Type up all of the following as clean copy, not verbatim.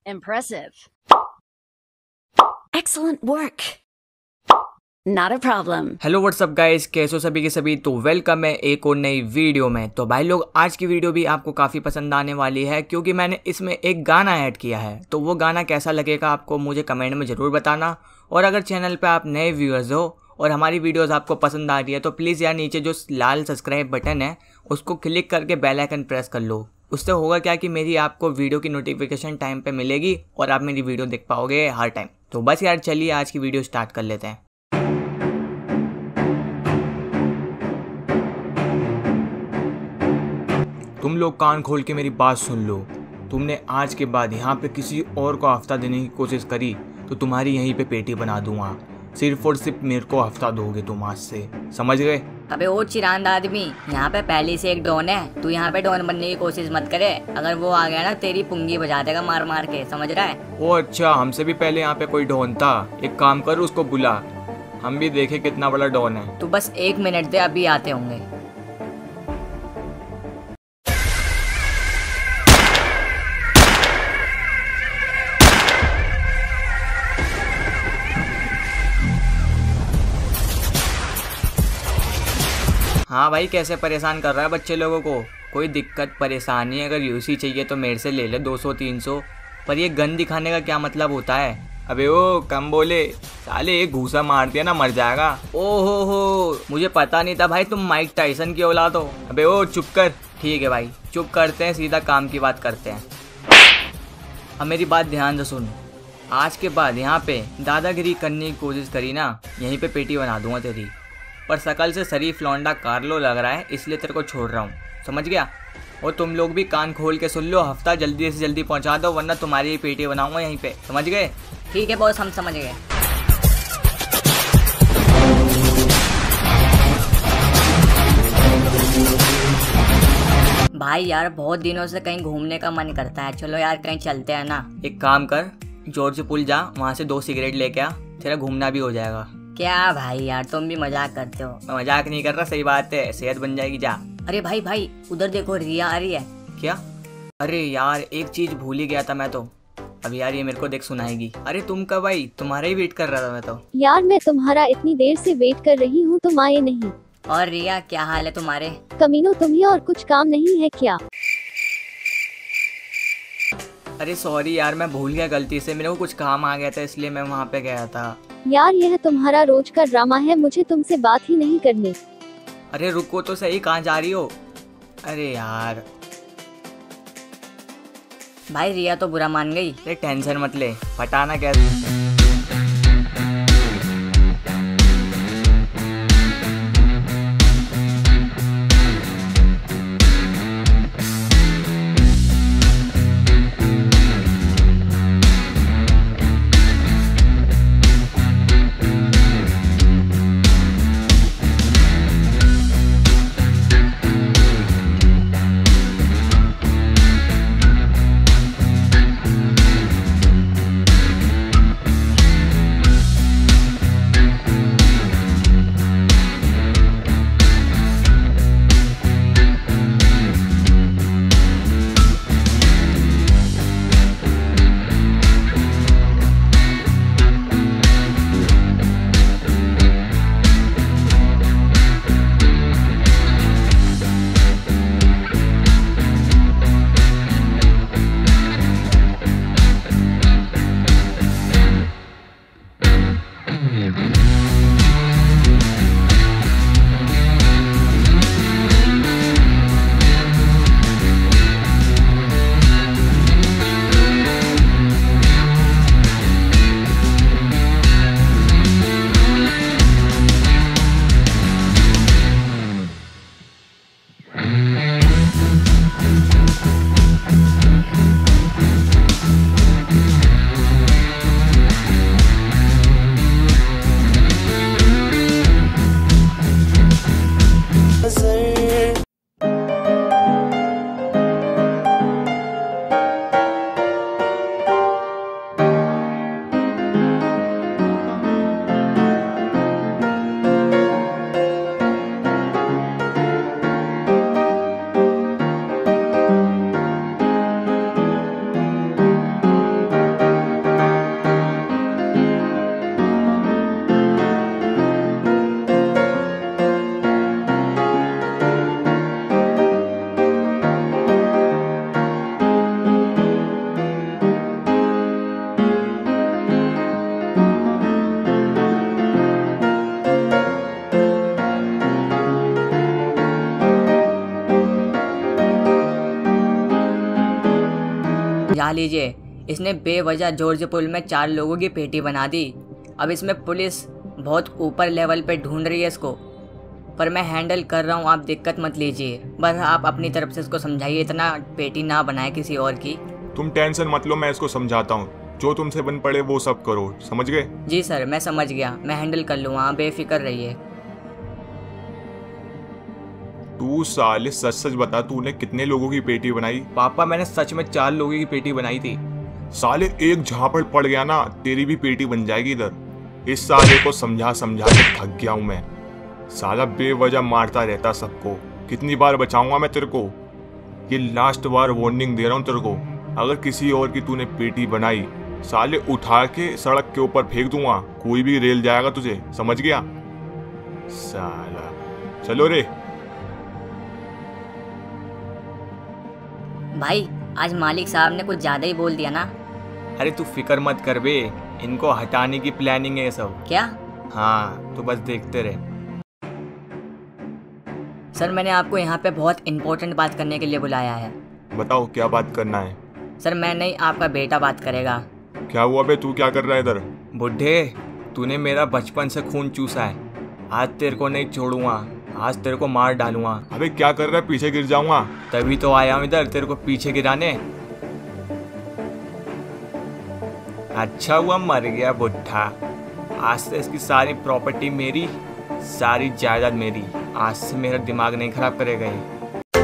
Impressive. Excellent work. Not a problem. Hello what's up guys, कैसे हो सभी के सभी। तो वेलकम है एक और नई वीडियो में। तो भाई लोग, आज की वीडियो भी आपको काफ़ी पसंद आने वाली है क्योंकि मैंने इसमें एक गाना ऐड किया है। तो वो गाना कैसा लगेगा आपको मुझे कमेंट में ज़रूर बताना। और अगर चैनल पे आप नए व्यूअर्स हो और हमारी वीडियोस आपको पसंद आ रही है तो प्लीज़ यार नीचे जो लाल सब्सक्राइब बटन है उसको क्लिक करके बेल आइकन प्रेस कर लो। उससे होगा क्या कि मेरी आपको वीडियो की नोटिफिकेशन टाइम पे मिलेगी और आप मेरी वीडियो देख पाओगे हर टाइम। तो बस यार चलिए आज की वीडियो स्टार्ट कर लेते हैं। तुम लोग कान खोल के मेरी बात सुन लो। तुमने आज के बाद यहाँ पे किसी और को हफ्ता देने की कोशिश करी तो तुम्हारी यहीं पे पेटी बना दूंगा। सिर्फ और सिर्फ मेरे को हफ्ता दोगे तुम आज से, समझ गए? अबे ओ चिरांद आदमी, यहाँ पे पहले से एक डॉन है। तू यहाँ पे डॉन बनने की कोशिश मत करे। अगर वो आ गया ना तेरी पुंगी बजा देगा मार मार के, समझ रहा है? ओ अच्छा, हमसे भी पहले यहाँ पे कोई डॉन था। एक काम कर, उसको बुला, हम भी देखे कितना बड़ा डॉन है। तू बस 1 मिनट दे, अभी आते होंगे। हाँ भाई, कैसे परेशान कर रहा है बच्चे लोगों को। कोई दिक्कत परेशानी अगर यूसी चाहिए तो मेरे से ले ले 200-300, पर ये गन दिखाने का क्या मतलब होता है? अबे ओ कम बोले साले, एक घूसा मार दिया ना मर जाएगा। ओ हो, मुझे पता नहीं था भाई तुम माइक टाइसन की औलाद हो। अबे ओ चुप कर। ठीक है भाई चुप करते हैं, सीधा काम की बात करते हैं। अब मेरी बात ध्यान से सुन। आज के बाद यहाँ पे दादागिरी करने की कोशिश करी ना, यहीं पे पेटी बना दूंगा तेरी। पर शकल से शरीफ लौंडा कार्लो लग रहा है इसलिए तेरे को छोड़ रहा हूँ, समझ गया? और तुम लोग भी कान खोल के सुन लो, हफ्ता जल्दी से जल्दी पहुँचा दो वरना तुम्हारी ही पेटी बनाऊंगा यहीं पे, समझ गए? ठीक है बॉस, हम समझ गए। भाई यार बहुत दिनों से कहीं घूमने का मन करता है, चलो यार कहीं चलते हैं ना। एक काम कर, जॉर्ज पुल जा, वहाँ से 2 सिगरेट लेके आ, तेरा घूमना भी हो जाएगा। क्या भाई यार तुम भी मजाक करते हो। मैं मजाक नहीं कर रहा, सही बात है, सेहत बन जाएगी। जा। अरे भाई भाई उधर देखो, रिया आ रही है। क्या? अरे यार एक चीज भूल ही गया था मैं तो। अब यार ये मेरे को देख सुनाएगी। अरे तुम कब आई? तुम्हारा ही वेट कर रहा था मैं तो। यार मैं तुम्हारा इतनी देर से वेट कर रही हूँ, तुम आए नहीं। और रिया क्या हाल है तुम्हारे? कमीनो तुम्हें और कुछ काम नहीं है क्या? अरे सॉरी यार, मैं भूल गया गलती से, मेरे को कुछ काम आ गया था इसलिए मैं वहाँ पे गया था। यार यह तुम्हारा रोज का ड्रामा है, मुझे तुमसे बात ही नहीं करनी। अरे रुको तो सही, कहाँ जा रही हो? अरे यार भाई रिया तो बुरा मान गई। अरे टेंशन मत ले, पटाना कैसे। जा लीजिए, इसने बेवजह जॉर्ज पुल में 4 लोगों की पेटी बना दी। अब इसमें पुलिस बहुत ऊपर लेवल पे ढूंढ रही है इसको, पर मैं हैंडल कर रहा हूँ, आप दिक्कत मत लीजिए। बस आप अपनी तरफ से इसको समझाइए, इतना पेटी ना बनाए किसी और की। तुम टेंशन मत लो, मैं इसको समझाता हूँ। जो तुमसे बन पड़े वो सब करो, समझ गए? जी सर, मैं समझ गया, मैं हैंडल कर लूँगा, आप बेफिक्र रहिए। तू साले सच सच बता, तूने कितने लोगों की पेटी बनाई? पापा मैंने सच में 4 लोगों की पेटी बनाई थी। साले एक झापड़ पड़ गया ना, तेरी भी पेटी बन जाएगी इधर। इस साले को समझा समझा के थक गया हूं मैं। साला बेवजह मारता रहता सबको, कितनी बार बचाऊंगा मैं तेरे को? ये लास्ट बार वार्निंग दे रहा हूं तेरे को, अगर किसी और की तूने पेटी बनाई, साले उठा के सड़क के ऊपर फेंक दूंगा, कोई भी रेल जाएगा तुझे, समझ गया? साला चलो रे। भाई आज मालिक साहब ने कुछ ज़्यादा ही बोल दिया ना। अरे तू फिक्र मत कर बे, इनको हटाने की प्लानिंग है ये सब। क्या? हाँ तो बस देखते रहे। सर मैंने आपको यहाँ पे बहुत इम्पोर्टेंट बात करने के लिए बुलाया है। बताओ क्या बात करना है? सर मैं नहीं, आपका बेटा बात करेगा। क्या हुआ बे, तू क्या कर रहा है इधर? बुढ़े, तूने मेरा बचपन से खून चूसा है, आज तेरे को नहीं छोड़ूंगा, आज तेरे को मार डालूंगा। अबे क्या कर रहा है, पीछे गिर जाऊंगा। तभी तो आया हूँ इधर तेरे को पीछे गिराने। अच्छा हुआ मर गया बुढ़ा, आज से इसकी सारी प्रॉपर्टी मेरी, सारी जायदाद मेरी। आज से मेरा दिमाग नहीं खराब करेगा ये।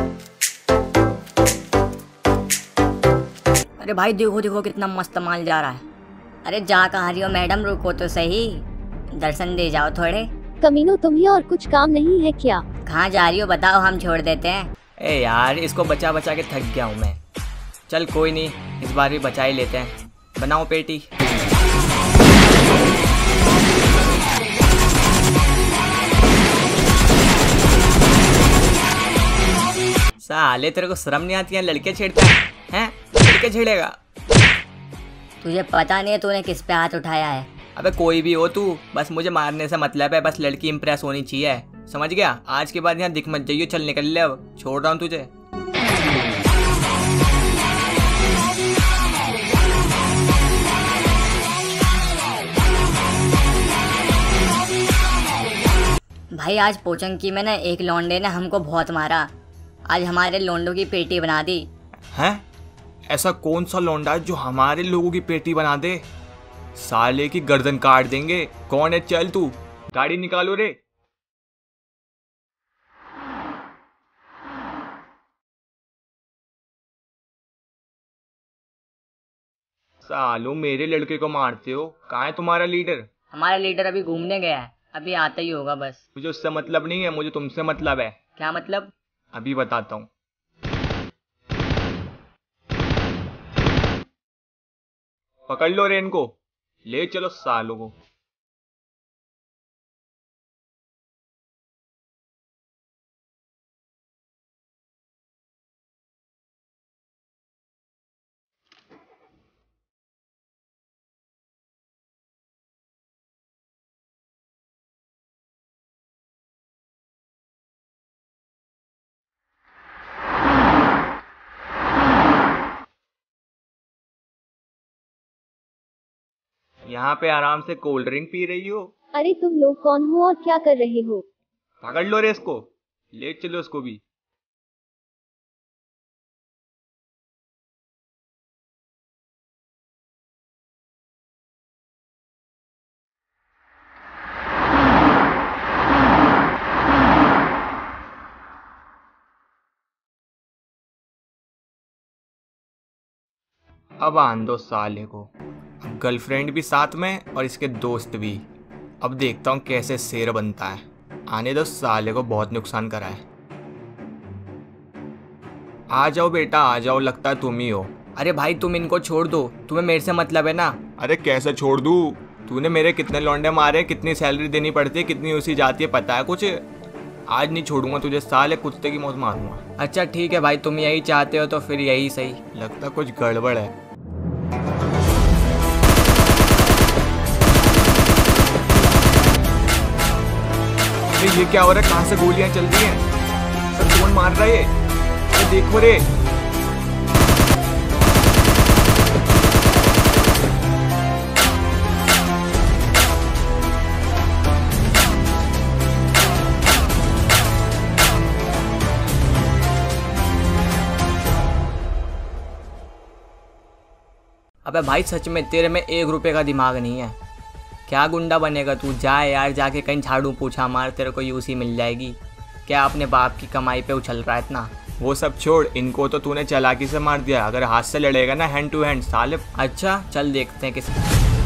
अरे भाई देखो देखो कितना मस्त माल जा रहा है। अरे जा कहाँ रही हो मैडम, रुको तो सही, दर्शन दे जाओ थोड़े। कमीनो तुम्हें और कुछ काम नहीं है क्या? कहाँ जा रही हो बताओ, हम छोड़ देते हैं। ए यार इसको बचा बचा के थक गया हूँ मैं। चल कोई नहीं, इस बार भी बचा ही लेते हैं। बनाओ पेटी। साले तेरे को शर्म नहीं आती है, लड़के छेड़ता हैं? लड़के छेड़ेगा? तुझे पता नहीं है तूने किस पे हाथ उठाया है? अबे कोई भी हो तू, बस मुझे मारने से मतलब है, बस लड़की इंप्रेस होनी चाहिए, समझ गया? आज के बाद यहाँ दिख मत जाइयो, चल निकल ले, अब छोड़ रहा हूँ तुझे। भाई आज पोचंकी में ना एक लौंडे ने हमको बहुत मारा, आज हमारे लोंडों की पेटी बना दी। हैं? ऐसा कौन सा लौंडा है जो हमारे लोगों की पेटी बना दे? साले की गर्दन काट देंगे। कौन है? चल तू गाड़ी निकालो रे। सालो मेरे लड़के को मारते हो, कहाँ है तुम्हारा लीडर? हमारा लीडर अभी घूमने गया है, अभी आता ही होगा बस। मुझे उससे मतलब नहीं है, मुझे तुमसे मतलब है। क्या मतलब? अभी बताता हूँ। पकड़ लो रे इनको, ले चलो सालों को। यहाँ पे आराम से कोल्ड ड्रिंक पी रही हो? अरे तुम लोग कौन हो और क्या कर रहे हो? पकड़ लो रे इसको, ले चलो इसको भी। अब आन दो साले को, गर्लफ्रेंड भी साथ में और इसके दोस्त भी। अब देखता हूँ कैसे शेर बनता है। आने दो साले को, बहुत नुकसान करा है। आ जाओ बेटा आ जाओ, लगता है तुम ही हो। अरे भाई तुम इनको छोड़ दो, तुम्हें मेरे से मतलब है ना। अरे कैसे छोड़ दूँ? तूने मेरे कितने लौंडे मारे, कितनी सैलरी देनी पड़ती है, कितनी उसी जाती है, पता है कुछ? आज नहीं छोड़ूंगा तुझे, साले कुत्ते की मौत मारूंगा। अच्छा ठीक है भाई, तुम यही चाहते हो तो फिर यही सही। लगता कुछ गड़बड़ है। ये क्या हो रहा है? कहाँ से गोलियां चल रही हैं? सब कौन मार रहा है ये? देखो रे। अबे भाई सच में तेरे में 1 रुपये का दिमाग नहीं है। क्या गुंडा बनेगा तू? जा यार, जाके कहीं झाड़ू पूछा मार, तेरे को यूसी मिल जाएगी। क्या अपने बाप की कमाई पे उछल रहा है इतना? वो सब छोड़, इनको तो तूने चालाकी से मार दिया। अगर हाथ से लड़ेगा ना हैंड टू हैंड साले। अच्छा चल देखते हैं किस।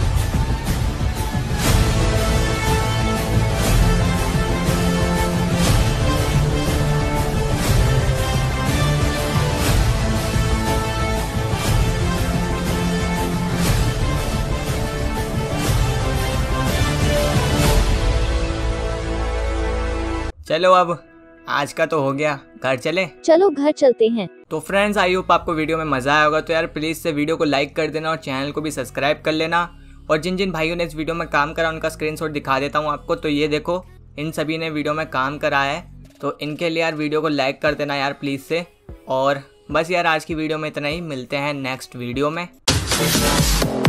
चलो अब आज का तो हो गया, घर चले। चलो घर चलते हैं। तो फ्रेंड्स आई होप आपको वीडियो में मज़ा आया होगा। तो यार प्लीज़ से वीडियो को लाइक कर देना और चैनल को भी सब्सक्राइब कर लेना। और जिन जिन भाइयों ने इस वीडियो में काम करा उनका स्क्रीनशॉट दिखा देता हूँ आपको। तो ये देखो, इन सभी ने वीडियो में काम करा है, तो इनके लिए यार वीडियो को लाइक कर देना यार प्लीज़ से। और बस यार आज की वीडियो में इतना ही, मिलते हैं नेक्स्ट वीडियो में।